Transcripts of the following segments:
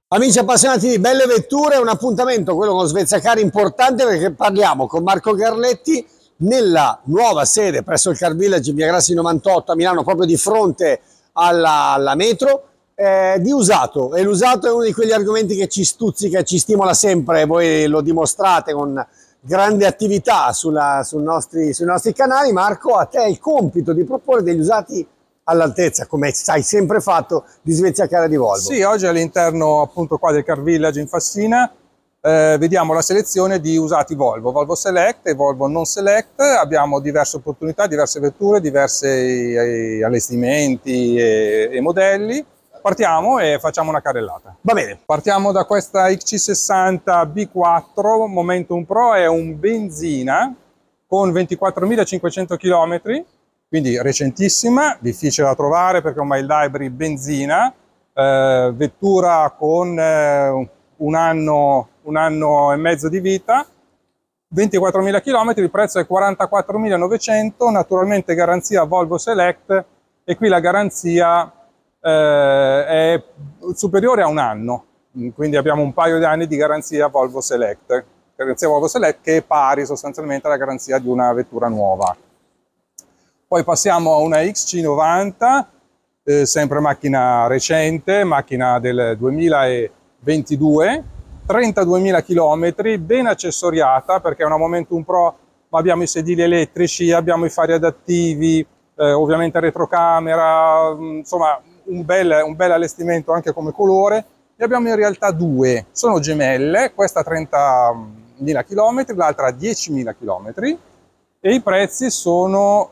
Amici appassionati di belle vetture, un appuntamento, quello con Svezia Car, importante perché parliamo con Marco Carletti nella nuova sede presso il Car Village in Via Grassi 98 a Milano, proprio di fronte alla metro, di usato. E l'usato è uno di quegli argomenti che ci stuzzica e ci stimola sempre, voi lo dimostrate con grande attività sui nostri canali. Marco, a te il compito di proporre degli usati all'altezza, come hai sempre fatto, di Svezia Car e di Volvo. Sì, oggi all'interno appunto qua del Car Village in Fassina vediamo la selezione di usati Volvo, Volvo Select e Volvo Non Select. Abbiamo diverse opportunità, diverse vetture, diversi allestimenti e modelli. Partiamo e facciamo una carrellata. Va bene. Partiamo da questa XC60 B4 Momentum Pro, è un benzina con 24.500 km. Quindi recentissima, difficile da trovare perché è un mild hybrid benzina, vettura con un anno e mezzo di vita, 24.000 km, il prezzo è 44.900, naturalmente garanzia Volvo Select e qui la garanzia è superiore a un anno, quindi abbiamo un paio di anni di garanzia Volvo Select che è pari sostanzialmente alla garanzia di una vettura nuova. Poi passiamo a una XC90, sempre macchina recente, macchina del 2022, 32.000 km, ben accessoriata perché è una Momentum Pro, ma abbiamo i sedili elettrici, abbiamo i fari adattivi, ovviamente retrocamera, insomma un bel allestimento anche come colore. Ne abbiamo in realtà due, sono gemelle, questa 30.000 km, l'altra 10.000 km. E i prezzi sono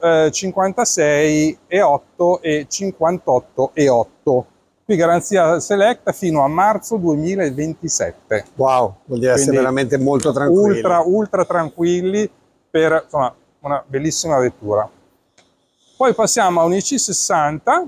56,8 e 58,8. Qui garanzia Select fino a marzo 2027. Wow, vuol dire essere veramente molto tranquilli. Ultra tranquilli per insomma, una bellissima vettura. Poi passiamo a un IC60,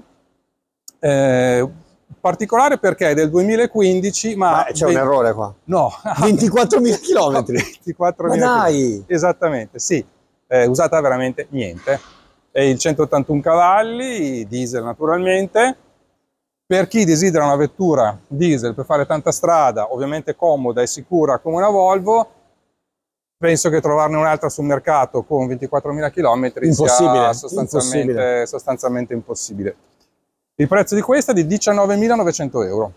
particolare perché è del 2015, ma c'è un errore qua. No. 24.000 km. 24.000 ma dai! Esattamente, sì. Usata veramente niente. È il 181 cavalli, diesel naturalmente. Per chi desidera una vettura diesel per fare tanta strada, ovviamente comoda e sicura come una Volvo, penso che trovarne un'altra sul mercato con 24.000 km sia sostanzialmente impossibile. Il prezzo di questa è di 19.900 euro.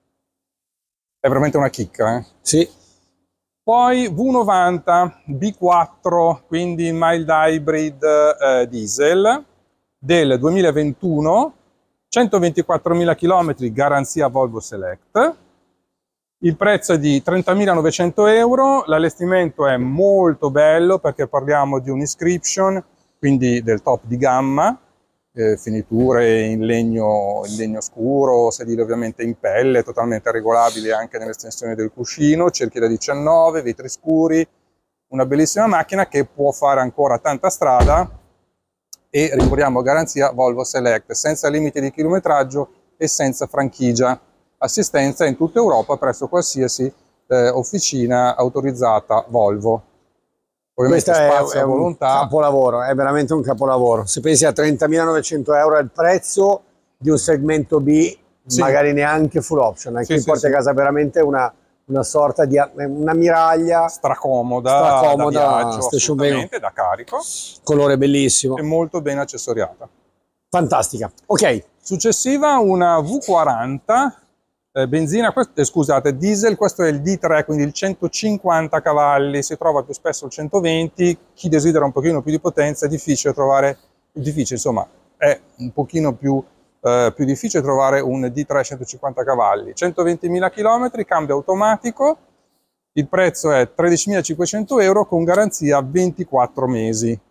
È veramente una chicca, eh? Sì. Poi V90 B4, quindi mild hybrid diesel del 2021, 124.000 km, garanzia Volvo Select. Il prezzo è di 30.900 euro, l'allestimento è molto bello perché parliamo di un inscription, quindi del top di gamma, finiture in legno scuro, sedili ovviamente in pelle, totalmente regolabili anche nell'estensione del cuscino, cerchi da 19, vetri scuri, una bellissima macchina che può fare ancora tanta strada e ricordiamo garanzia Volvo Select, senza limiti di chilometraggio e senza franchigia, assistenza in tutta Europa presso qualsiasi officina autorizzata Volvo. Questo è un capolavoro, è veramente un capolavoro. Se pensi a 30.900 euro è il prezzo di un segmento B, sì, magari neanche full option, qui porti a casa veramente una sorta di una miraglia stracomoda da viaggio, assolutamente, da carico. Colore bellissimo. E molto ben accessoriata. Fantastica. Ok. Successiva una V40. Benzina, scusate, diesel, questo è il D3, quindi il 150 cavalli, si trova più spesso il 120, chi desidera un pochino più di potenza è difficile trovare, insomma, è un pochino più difficile trovare un D3 150 cavalli, 120.000 km, cambio automatico, il prezzo è 13.500 euro con garanzia 24 mesi.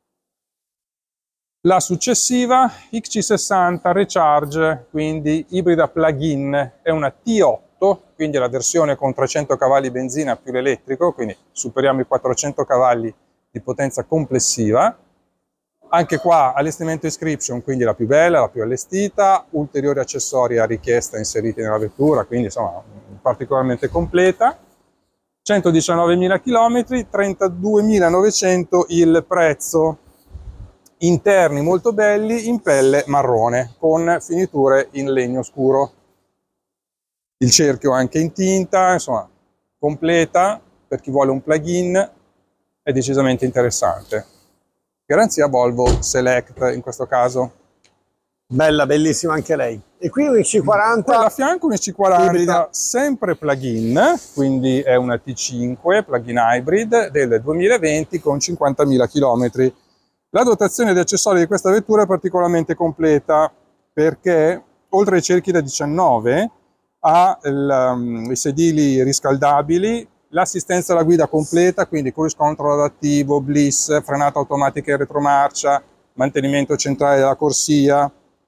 La successiva XC60 Recharge, quindi ibrida plug-in, è una T8, quindi è la versione con 300 cavalli benzina più l'elettrico, quindi superiamo i 400 cavalli di potenza complessiva. Anche qua allestimento inscription, quindi la più bella, la più allestita, ulteriori accessori a richiesta inseriti nella vettura, quindi insomma particolarmente completa. 119.000 km, 32.900 il prezzo. Interni molto belli in pelle marrone con finiture in legno scuro. il cerchio anche in tinta, insomma, completa, per chi vuole un plug-in è decisamente interessante. Garanzia Volvo Select in questo caso. Bella, bellissima anche lei. E qui un XC40. Poi a fianco un XC40 ibrida. sempre plug-in, quindi è una T5 plug-in hybrid del 2020 con 50.000 km. La dotazione di accessori di questa vettura è particolarmente completa perché oltre ai cerchi da 19 ha i sedili riscaldabili, l'assistenza alla guida completa, quindi cruise control adattivo, bliss, frenata automatica in retromarcia, mantenimento centrale della corsia.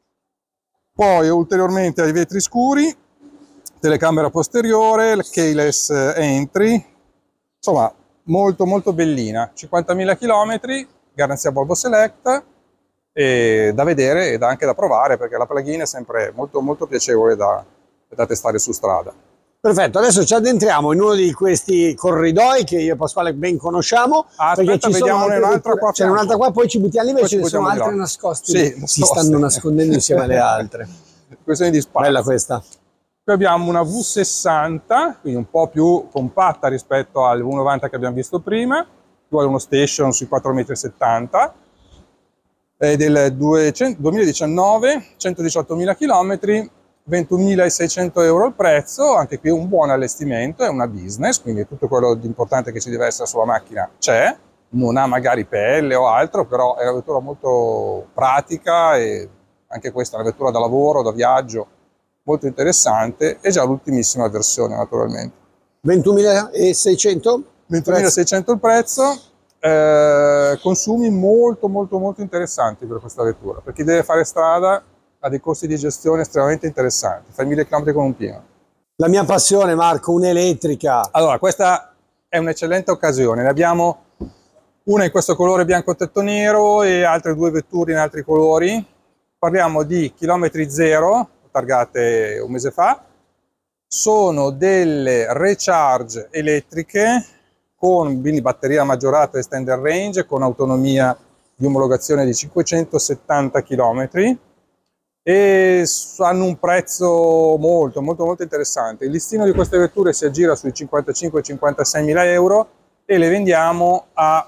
Poi ulteriormente ai vetri scuri, telecamera posteriore, il keyless entry, insomma molto molto bellina. 50.000 km, garanzia Volvo Select, e da vedere ed anche da provare perché la plug-in è sempre molto molto piacevole da testare su strada. Perfetto, adesso ci addentriamo in uno di questi corridoi che io e Pasquale ben conosciamo. Aspetta, vediamo un'altra qua. C'è un'altra qua, poi ci buttiamo lì, ce ne sono altre nascoste. Sì, si stanno nascondendo insieme alle altre. Questione di spazio. Bella questa. Qui abbiamo una V60, quindi un po' più compatta rispetto al V90 che abbiamo visto prima. Qui vuole uno station sui 4,70 m. È del 2019, 118.000 km. 21.600 euro il prezzo, anche qui un buon allestimento, è una business, quindi tutto quello di importante che ci deve essere sulla macchina c'è, non ha magari pelle o altro, però è una vettura molto pratica e anche questa è una vettura da lavoro, da viaggio, molto interessante, e già l'ultimissima versione naturalmente. 21.600? 21.600 il prezzo, consumi molto interessanti per questa vettura, per chi deve fare strada ha dei costi di gestione estremamente interessanti, fai 1000 km con un pieno. La mia passione, Marco, un'elettrica. Allora, questa è un'eccellente occasione, ne abbiamo una in questo colore bianco tetto nero e altre due vetture in altri colori. Parliamo di chilometri zero, targate un mese fa, sono delle recharge elettriche con quindi batteria maggiorata extended range, con autonomia di omologazione di 570 km, e hanno un prezzo molto interessante. Il listino di queste vetture si aggira sui 55-56 mila euro e le vendiamo a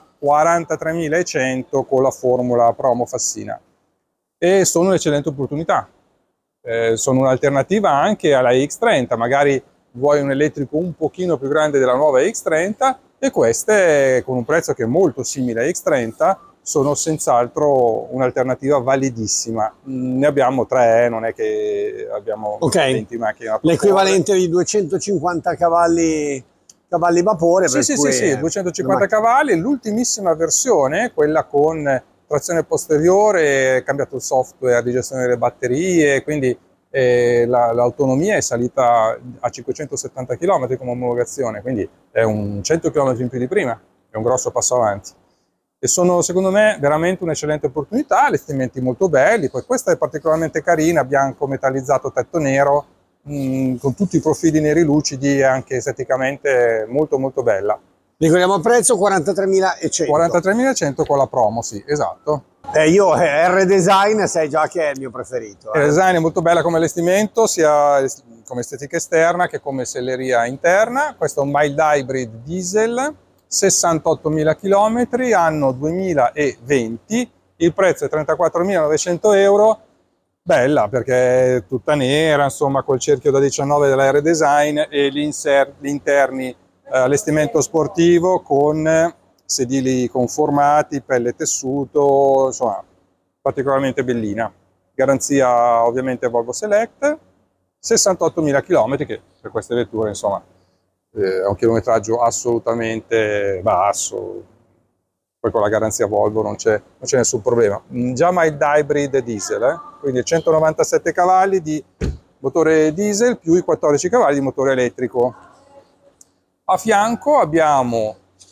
43.100 con la formula promo Fassina, e sono un'eccellente opportunità. Sono un'alternativa anche alla X30, magari vuoi un elettrico un pochino più grande della nuova X30, e queste con un prezzo che è molto simile a X30 sono senz'altro un'alternativa validissima. Ne abbiamo 3, non è che abbiamo 20 macchine. L'equivalente di 250 cavalli vapore. Sì, 250 cavalli. L'ultimissima versione, quella con trazione posteriore, cambiato il software di gestione delle batterie, quindi l'autonomia è salita a 570 km come omologazione, quindi è un 100 km in più di prima, è un grosso passo avanti. E sono secondo me veramente un'eccellente opportunità, allestimenti molto belli, poi questa è particolarmente carina, bianco metallizzato tetto nero, con tutti i profili neri lucidi e anche esteticamente molto bella. Ricordiamo il prezzo, 43.100. 43.100 con la promo, sì, esatto. Io R-Design sai già che è il mio preferito. R-Design è molto bella come allestimento, sia come estetica esterna che come selleria interna. Questo è un mild hybrid diesel, 68.000 km, anno 2020, il prezzo è 34.900 euro, bella perché è tutta nera, insomma col cerchio da 19 della R-Design e gli interni allestimento sportivo con sedili conformati, pelle tessuto, insomma particolarmente bellina. Garanzia ovviamente Volvo Select, 68.000 km che per queste vetture insomma è un chilometraggio assolutamente basso, poi con la garanzia Volvo non c'è nessun problema. Già mild hybrid diesel, quindi 197 cavalli di motore diesel più i 14 cavalli di motore elettrico. A fianco abbiamo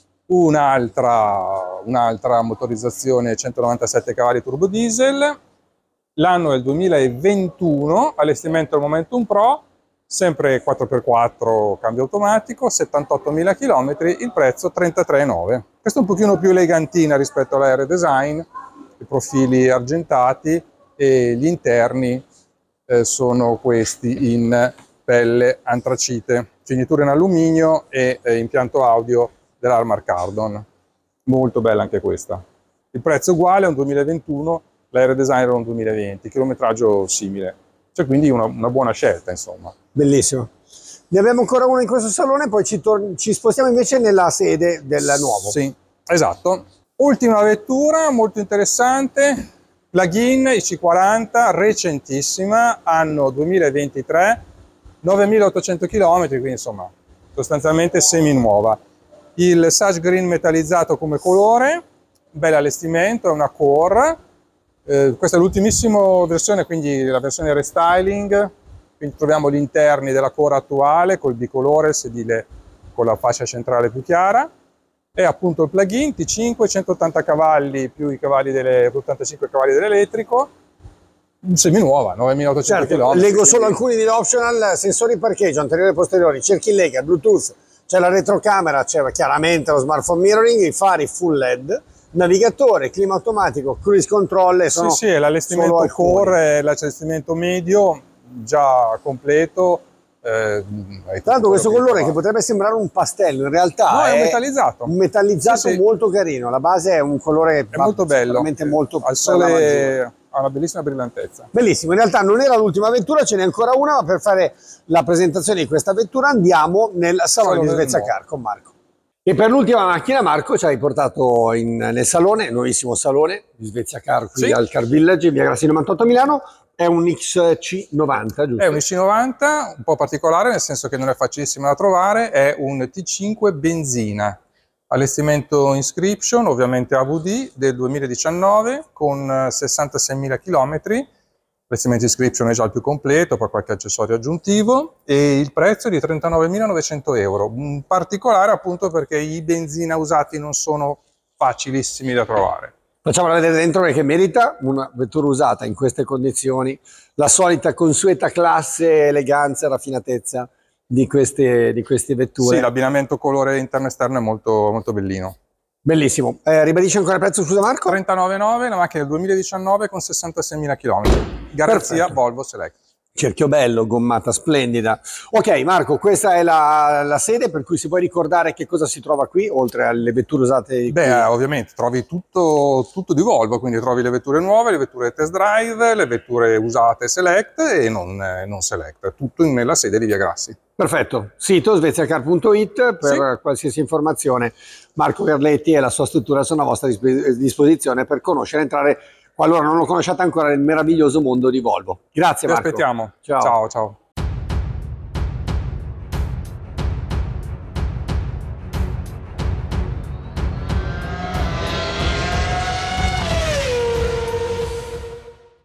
un'altra motorizzazione 197 cavalli turbo diesel, l'anno è il 2021, allestimento al Momentum Pro, sempre 4x4 cambio automatico, 78.000 km, il prezzo 33.900. Questa è un pochino più elegantina rispetto alla R-Design, i profili argentati e gli interni sono questi in pelle antracite, finitura in alluminio e impianto audio dell'Armor Kardon. Molto bella anche questa. Il prezzo è uguale, è un 2021, l'Air Design era un 2020, chilometraggio simile. Cioè quindi una buona scelta, insomma. Bellissimo. Ne abbiamo ancora uno in questo salone, poi ci spostiamo invece nella sede del nuovo. Sì, esatto. Ultima vettura, molto interessante, plug-in IC40, recentissima, anno 2023, 9800 km, quindi insomma sostanzialmente semi nuova. Il Sage Green metallizzato come colore, bel allestimento, è una Core. Questa è l'ultimissima versione, quindi la versione restyling, quindi troviamo gli interni della Core attuale col bicolore, il sedile con la fascia centrale più chiara, e appunto il plug-in T5, 180 cavalli più i cavalli 85 cavalli dell'elettrico, seminuova, 9800 certo, km. leggo solo alcuni di optional: sensori parcheggio anteriori e posteriori, cerchi in lega, Bluetooth, c'è la retrocamera, c'è chiaramente lo smartphone mirroring, i fari full LED, navigatore, clima automatico, cruise control. Sì, sì, è l'allestimento Core, l'allestimento medio, già completo. Tra l'altro questo colore che potrebbe sembrare un pastello, in realtà è un metallizzato sì, molto carino. La base è un colore molto bello, veramente molto al sole ha una bellissima brillantezza. Bellissimo. In realtà non era l'ultima vettura, ce n'è ancora una, ma per fare la presentazione di questa vettura andiamo nel salone di Svezia Car con Marco. E per l'ultima macchina, Marco, ci hai portato nel salone, nuovissimo salone di Svezia Car qui al Car Village, via Grassi 98 a Milano. È un XC90, giusto? È un XC90 un po' particolare, nel senso che non è facilissimo da trovare, è un T5 benzina, allestimento Inscription, ovviamente AVD, del 2019, con 66.000 km, l'allestimento Inscription è già il più completo, poi qualche accessorio aggiuntivo, e il prezzo è di 39.900 euro, un particolare appunto perché i benzina usati non sono facilissimi da trovare. Facciamola vedere dentro perché merita, una vettura usata in queste condizioni, la solita consueta classe, eleganza e raffinatezza di queste vetture. Sì, l'abbinamento colore interno e esterno è molto, molto bellino. Bellissimo. Ribadisci ancora il prezzo, scusa Marco? 39.900, la macchina del 2019 con 66.000 km. Garanzia Perfetto. Volvo Select. Cerchio bello, gommata splendida. Ok Marco, questa è la sede, per cui si può ricordare che cosa si trova qui, oltre alle vetture usate? Beh, ovviamente trovi tutto di Volvo, quindi trovi le vetture nuove, le vetture test drive, le vetture usate Select e non Select, tutto nella sede di Via Grassi. Perfetto, sito sveziacar.it per qualsiasi informazione. Marco Carletti e la sua struttura sono a vostra disposizione per conoscere e entrare, qualora non lo conosciate ancora, nel meraviglioso mondo di Volvo. Grazie Marco. Vi aspettiamo. Ciao. Ciao, ciao.